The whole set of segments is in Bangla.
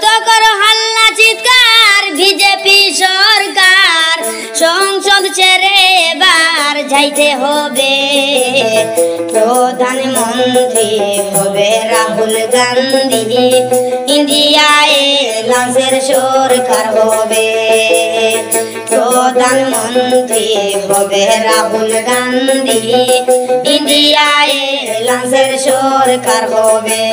যত করো হাল্লা চিৎকার বিজেপি সরকার সংসদ ছেড়ে এবার যাইতে হবে প্রধানমন্ত্রী হবে রাহুল গান্ধী ইন্ডিয়ায় লাঞ্চের সরকার হবে প্রধানমন্ত্রী হবে রাহুল গান্ধী ইন্ডিয়ায় লাঞ্চের সরকার হবে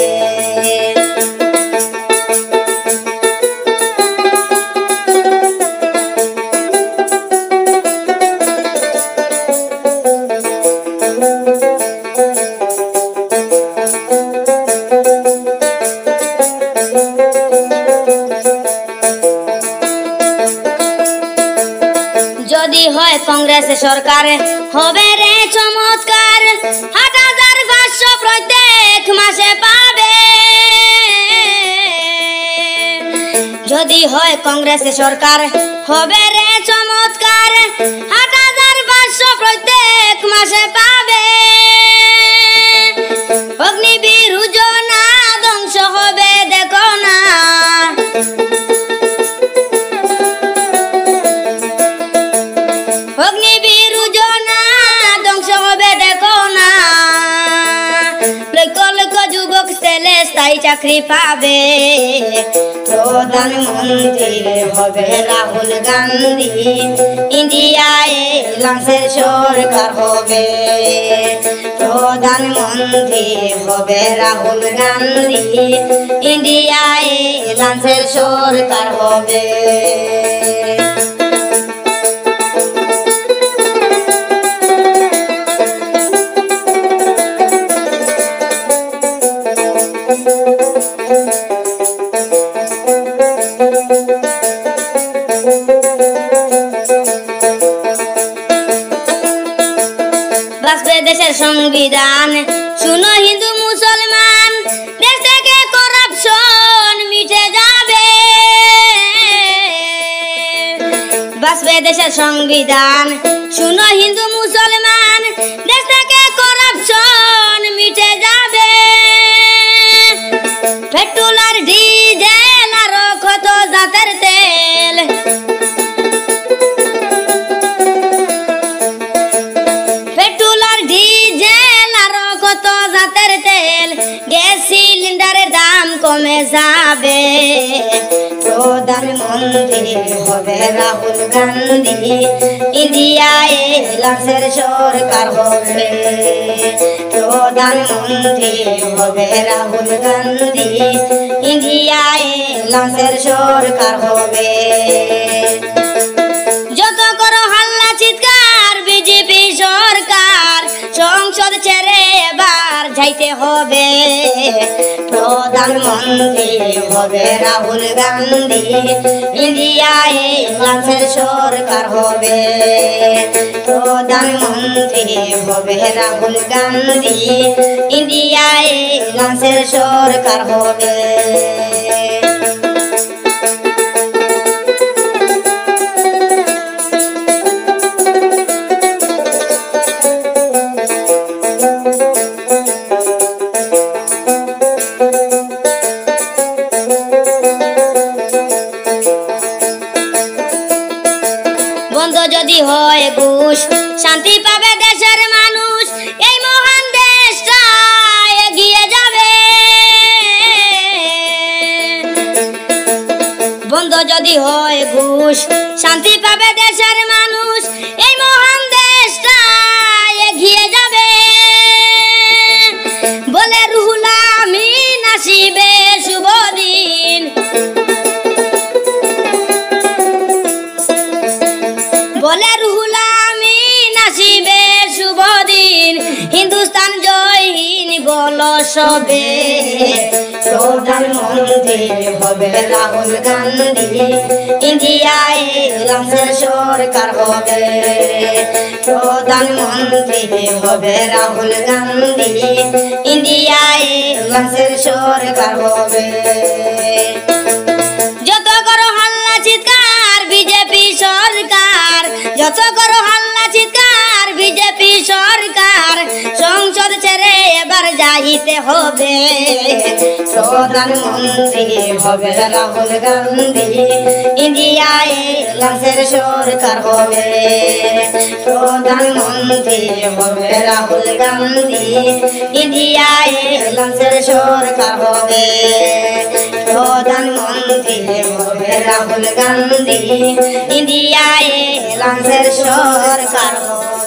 যদি হয় কংগ্রেস সরকার হবে রে চমৎকার ৮,৫০০ প্রত্যেক মাসে পাবে যদি হয় কংগ্রেস সরকার হবে রে চমৎকার ৮,৫০০ প্রত্যেক মাসে পাবে অগ্নিবীর যোজনা ধ্বংস হবে দেখো না অগ্নিবীর যোজনা ধ্বংস হবে দেখো না লক্ষ লক্ষ যুবক ছেলে স্থায়ী চাকরি পাবে প্রধানমন্ত্রী হবে রাহুল গান্ধী ইন্ডিয়ায় লাঞ্চের সরকার হবে প্রধানমন্ত্রী হবে রাহুল গান্ধী ইন্ডিয়ায় লাঞ্চের সরকার হবে বাঁচবে দেশের সংবিধান শুনো হিন্দু মুসলমান দেশ থেকে করাপশন মিটে যাবে বাঁচবে দেশের সংবিধান শুনো হিন্দু মুসলমান দেশ থেকে করাপশন মিটে যাবে পেট্রোল আর ডিজেল আর কত জাতের তেল গ্যাস সিলিন্ডারের দাম কমে যাবে প্রধানমন্ত্রী হবে রাহুল গান্ধী ইন্ডিয়ায় লাঞ্চের সরকার হবে প্রধানমন্ত্রী হবে রাহুল গান্ধী ইন্ডিয়ায় লাঞ্চের সরকার হবে যত করো হাল্লা চিৎকার বিজেপি সরকার সংসদ ছেড়ে এবার যাইতে হবে প্রধানমন্ত্রী হবে রাহুল গান্ধী ইন্ডিয়ায় লাঞ্চের সরকার হবে প্রধানমন্ত্রী হবে রাহুল গান্ধী ইন্ডিয়ায় লাঞ্চের সরকার হবে বন্ধ যদি হয় ঘুষ শান্তি পাবে দেশের মানুষ এই মহান দেশটা এগিয়ে যাবে বন্ধ যদি হয় ঘুষ শান্তি পাবে দেশের মানুষ এই মহান দেশটা এগিয়ে যাবে বলে রুহুল আমিন আসিবে শুভ দিন বলে রুহুল আমিন আসিবে শুভ দিন হিন্দুস্তান জয় হিন্দ বলো সবে প্রধানমন্ত্রী হবে রাহুল গান্ধী ইন্ডিয়ায় লাঞ্চের সরকার হবে প্রধানমন্ত্রী হবে রাহুল গান্ধী ইন্ডিয়ায় লাঞ্চের সরকার হবে যত করো হাল্লা চিৎকার বিজেপি সরকার, যত করো হাল্লা চিৎকার বিজেপি সরকার, সংসদ ছেড়ে এবার যাইতে হবে। প্রধানমন্ত্রী হবে রাহুল গান্ধী, ইন্ডিয়ায় লাঞ্চের সরকার হবে। প্রধানমন্ত্রী হবে রাহুল গান্ধী, ইন্ডিয়ায় লাঞ্চের সরকার হবে। প্রধানমন্ত্রী হবে রাহুল গান্ধী, ইন্ডিয়ায় লাঞ্চের সরকার হবে।